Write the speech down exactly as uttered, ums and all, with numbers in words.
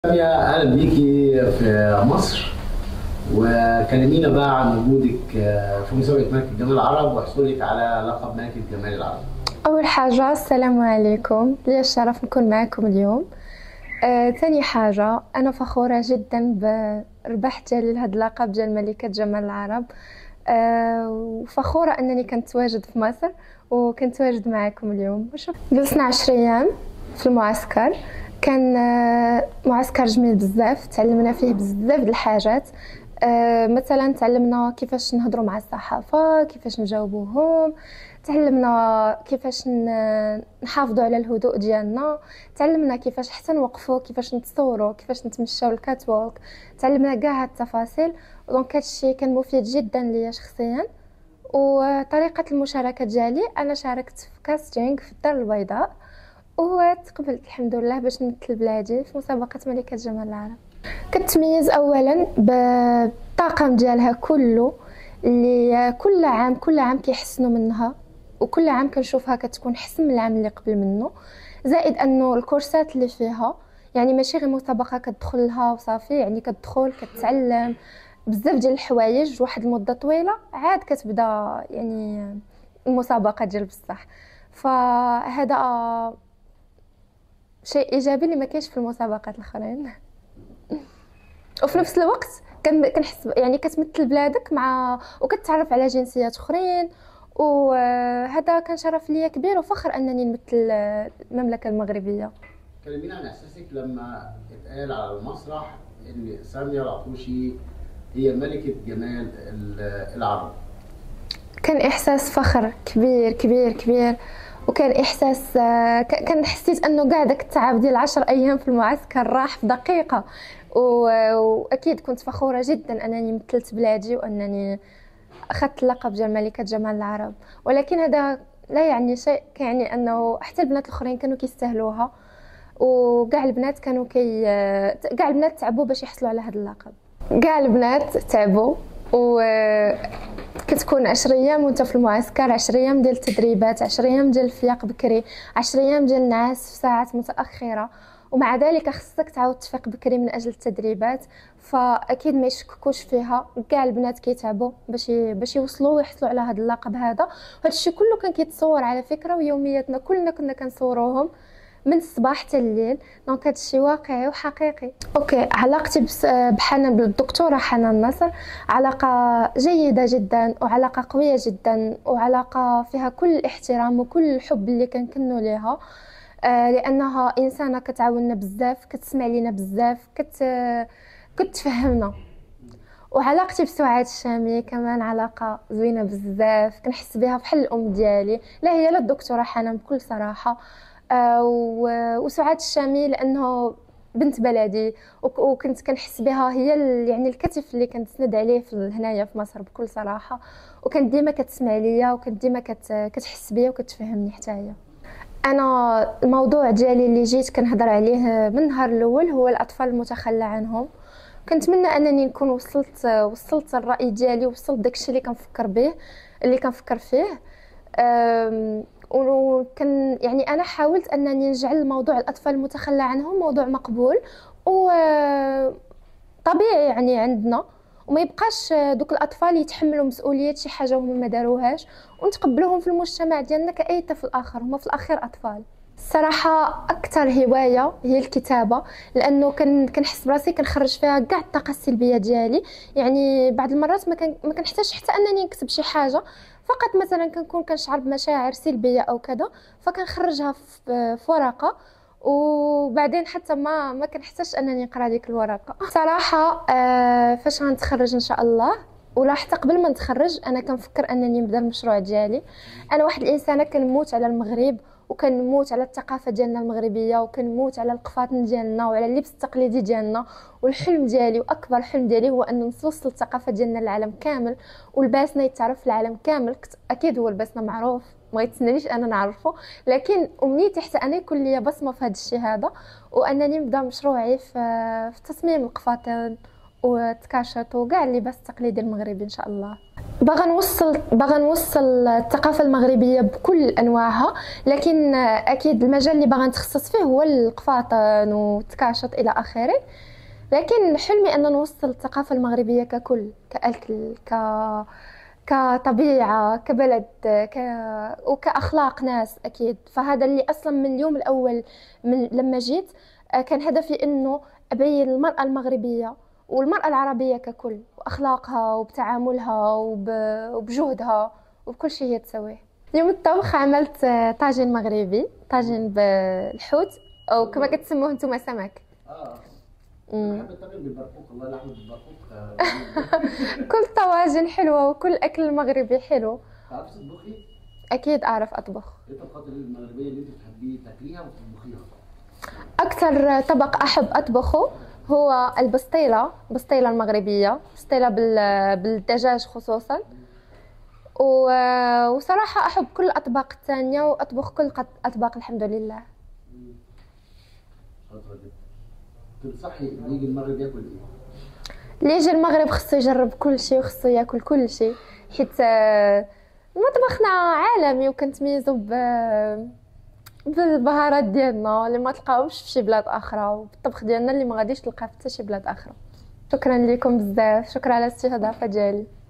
يا أهلا بيكي في مصر. وكلمينا بقى عن وجودك في مسابقة ملكة جمال العرب وحصولك على لقب ملكة جمال العرب. أول حاجة السلام عليكم، لي الشرف نكون معكم اليوم. آه، ثاني حاجة أنا فخورة جدا بربح جالي لهذا اللقب ديال ملكة جمال العرب. آه، وفخورة أنني كنت واجد في مصر وكنت واجد معكم اليوم. جلسنا عشر أيام في المعسكر، كان آه، معسكر جميل بزاف، تعلمنا فيه بزاف د الحاجات. آه، مثلا تعلمنا كيفاش نهضروا مع الصحافة، كيفاش نجاوبوهم، تعلمنا كيفاش نحافظوا على الهدوء ديالنا، تعلمنا كيفاش حتى نوقفوا، كيفاش نتصوروا، كيفاش نتمشاو الكات ووك، تعلمنا كاع هاد التفاصيل. دونك هادشي كان مفيد جدا ليا شخصيا. وطريقه المشاركه ديالي، انا شاركت في كاستينغ في الدار البيضاء وتقبلت الحمد لله باش نمثل بلادي في مسابقه ملكه جمال العرب. كتميز اولا بالطاقم ديالها كله، اللي كل عام كل عام كيحسنوا منها، وكل عام كنشوفها كتكون حسن من العام اللي قبل منه. زائد انه الكورسات اللي فيها، يعني ماشي غير مسابقه كتدخل لها وصافي، يعني كتدخل كتعلم بزاف ديال الحوايج واحد المده طويله، عاد كتبدا يعني المسابقه ديال بصح. فهذا شيء ايجابي اللي ما كاينش في المسابقات الاخرين. وفي نفس الوقت كنحس يعني كتمثل بلادك مع وكتعرف على جنسيات اخرين، وهذا كان شرف ليا كبير وفخر انني نمثل المملكه المغربيه. كلمينا عن احساسك لما اتقال على المسرح ان ساميه العطوشي هي ملكة جمال العرب. كان احساس فخر كبير كبير كبير، وكان احساس كان حسيت انه قاع داك التعب ديال عشر ايام في المعسكر راح في دقيقه. واكيد كنت فخوره جدا انني مثلت بلادي وانني اخذت اللقب ديال ملكه جمال العرب. ولكن هذا لا يعني شيء، يعني انه حتى البنات الاخرين كانوا كيستاهلوها، وكاع البنات كانوا كي كاع البنات تعبوا باش يحصلوا على هذا اللقب. كاع البنات تعبوا، و كتكون عشر ايام وانت في المعسكر، عشر ايام ديال التدريبات، عشر ايام ديال الفياق بكري، عشر ايام ديال النعاس في ساعات متاخره، ومع ذلك خصك تعاود تفيق بكري من اجل التدريبات. فاكيد ما يشككوش فيها، كاع البنات كيتعبوا باش باش يوصلوا ويحصلوا على هذا اللقب هذا. وهذا الشيء كله كان كيتصور على فكره، ويومياتنا كلنا كنا كنصوروهم من الصباح حتى الليل. دونك هذا الشيء واقعي وحقيقي. اوكي، علاقتي بحنان بالدكتوره حنان نصر علاقه جيده جدا، وعلاقه قويه جدا، وعلاقه فيها كل الاحترام وكل الحب اللي كنكنوا ليها. آه لانها انسانه كتعاوننا بزاف، كتسمع لينا بزاف، كت كتفهمنا. وعلاقتي بسعاد الشامي كمان علاقه زوينه بزاف، كنحس بها بحال الام ديالي، لا هي لا الدكتوره حنان بكل صراحه. آه وسعاد الشامي لانه بنت بلدي، وكنت كنحس بها هي يعني الكتف اللي كنتسند عليه في هنايا في مصر بكل صراحه. وكانت ديما كتسمع ليا، وكانت ديما كتحس بيا وكتفهمني حتى هي. انا الموضوع ديالي اللي جيت كنهضر عليه من النهار الاول هو الاطفال المتخلى عنهم. كنتمنى انني نكون وصلت وصلت الراي ديالي، وصلت داكشي اللي كنفكر به اللي كنفكر فيه. وكان يعني انا حاولت انني نجعل موضوع الاطفال المتخلى عنهم موضوع مقبول وطبيعي يعني عندنا، وما يبقاش دوك الاطفال يتحملوا مسؤوليه شي حاجه وهم ما داروهاش، ونتقبلوهم في المجتمع ديالنا كاي طفل اخر، هما في الاخير اطفال. الصراحه اكثر هوايه هي الكتابه، لانه كنحس براسي كنخرج فيها كاع الطاقه السلبيه ديالي. يعني بعض المرات ما كان ما كنحتاجش حتى انني نكتب شي حاجه، فقط مثلا كنكون كنشعر بمشاعر سلبيه او كذا، فكنخرجها في ورقه، وبعدين حتى ما ما كنحتاجش انني نقرا ديك الورقه. صراحه آه فاش غنتخرج ان شاء الله، ولا حتى قبل ما نتخرج، انا كنفكر انني نبدا المشروع ديالي. انا واحد الانسانه كنموت على المغرب، وكنموت على الثقافه ديالنا المغربيه، وكنموت على القفاطن ديالنا وعلى اللبس التقليدي ديالنا. والحلم ديالي واكبر حلم ديالي هو ان نوصل الثقافه ديالنا للعالم كامل، ولباسنا يتعرف في العالم كامل. اكيد هو لباسنا معروف، ما يتسنانيش انا نعرفه، لكن امنيتي حتى انا يكون ليا بصمه في هذا الشيء هذا، وانني نبدا مشروعي في في تصميم القفاطن والتكاشط وكاع اللباس التقليدي المغربي ان شاء الله. باغا نوصل باغا نوصل الثقافه المغربيه بكل انواعها، لكن اكيد المجال اللي باغا نتخصص فيه هو القفاطن والتكاشط الى اخره. لكن حلمي ان نوصل الثقافه المغربيه ككل، كاكل، ك كطبيعه، كبلد، ك... وكاخلاق ناس اكيد. فهذا اللي اصلا من اليوم الاول من لما جيت كان هدفي انه ابين المراه المغربيه والمرأة العربية ككل، وأخلاقها وبتعاملها وب... وبجهدها وبكل شيء هي تسويه. اليوم الطبخ عملت طاجين مغربي، طاجين بالحوت أو كما كتسموه نتوما سمك. اه أمم. بحب الطاجن بالبرقوق، الله يلحمه بالبرقوق. آه، كل الطواجن حلوة وكل أكل المغربي حلو. تعرفي تطبخي؟ أكيد أعرف أطبخ. ايه الطبخات المغربيه اللي انت بتحبي تاكليها وتطبخيها؟ أكثر طبق أحب أطبخه هو البسطيلة، البسطيلة المغربية، بسطيلة بال- بالدجاج خصوصا. و- وصراحة أحب كل الأطباق الثانية، وأطبخ كل قط- أطباق الحمد لله. مم. شاطره جدا. تنصحي اللي يجي المغرب ياكل ايه؟ اللي يجي المغرب خصو يجرب كل شيء وخصو ياكل كل شيء، حيت آه، مطبخنا عالمي وكنتميزو ب- بالبهارات ديالنا اللي ما تلقاوش في شي بلاد اخرى، وبالطبخ ديالنا اللي ما غاديش تلقاه في حتى شي بلاد اخرى. شكرا لكم بزاف، شكرا على الاستضافه ديالي.